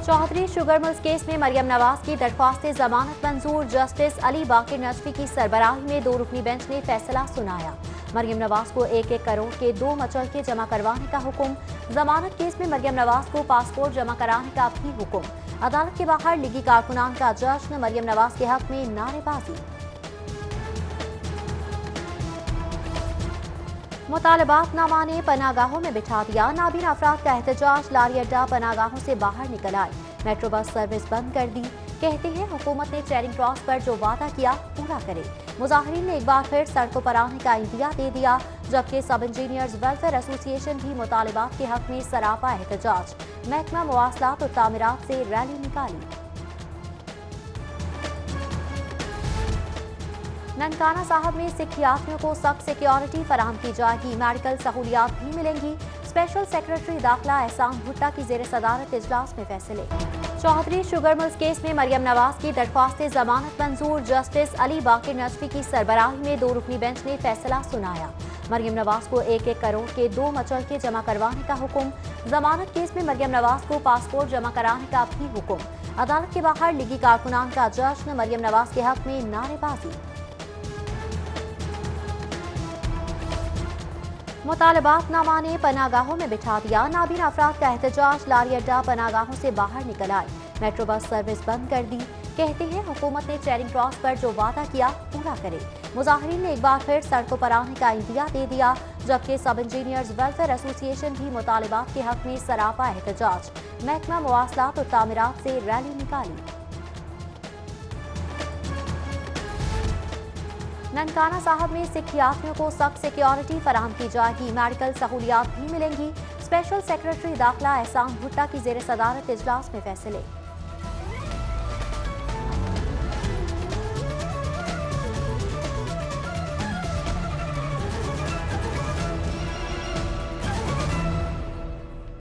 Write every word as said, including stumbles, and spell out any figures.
Chaudhary sugar mills case में मरियम नवाज की दरख्वास्त जमानत मंजूर। जस्टिस अली बाकिर नजफी की सरबराही में दो रुकनी बेंच ने फैसला सुनाया। मरियम नवाज को एक एक करोड़ के दो मचलके जमा करवाने का हुक्म। जमानत केस में मरियम नवाज को पासपोर्ट जमा कराने का भी हुक्म। अदालत के बाहर लीगी कारकुनान का जश्न। मरियम नवाज के हक में नारेबाजी। मुतालबात न माने, पनागाहों में बिठा दिया। नाबीन अफराद का एहतजाज। लारी अड्डा पनागाहों से बाहर निकल आए। मेट्रो बस सर्विस बंद कर दी। कहते हैं हुकूमत ने चेरिंग क्रॉस पर जो वादा किया पूरा करे। मुजाहिरीन ने एक बार फिर सड़कों पर आने का इंदिया दे दिया। जबकि सब इंजीनियर्स वेलफेयर एसोसिएशन भी मुतालबात के हक में सरापा एहतजाज। महकमा मवासलात और तामीरात से रैली निकाली। ननकाना साहब में सिख यात्रियों को सख्त सिक्योरिटी फराहम की जाएगी। मेडिकल सहूलियात भी मिलेंगी। स्पेशल सेक्रेटरी दाखिला एहसान भुट्टा की जेर सदारत इजलास में फैसले। चौधरी शुगर मिल्स केस में मरियम नवाज की दरख्वास्त जमानत मंजूर। जस्टिस अली बाकिर नजफी की सरबराही में दो रुकनी बेंच ने फैसला सुनाया। मरियम नवाज को एक एक करोड़ के दो मचलके जमा करवाने का हुक्म। जमानत केस में मरियम नवाज को पासपोर्ट जमा कराने का भी हुक्म। अदालत के बाहर लीगी कारकुनान का जश्न। मरियम नवाज के हक में नारेबाजी। मुतालबात न माने, पनागाहों में बिठा दिया। नाबीन अफराद का एहतजाज। लारी अड्डा पनागाहों से बाहर निकल आए। मेट्रो बस सर्विस बंद कर दी। कहते हैं हुकूमत ने चेरिंग क्रॉस पर जो वादा किया पूरा करे। मुजाहिरीन ने एक बार फिर सड़कों पर आने का इंदिया दे दिया। जबकि सब इंजीनियर्स वेलफेयर एसोसिएशन भी मुतालबात के हक में सरापा एहतजाज। महकमा मवासलात और तामीरात से रैली निकाली। ननकाना साहब में सिख यात्रियों को सख्त सिक्योरिटी फराहम की जाएगी। मेडिकल सहूलियात भी मिलेंगी। स्पेशल सेक्रेटरी दाखिला एहसान भुट्टा की जेर सदारत इजलास में फैसले।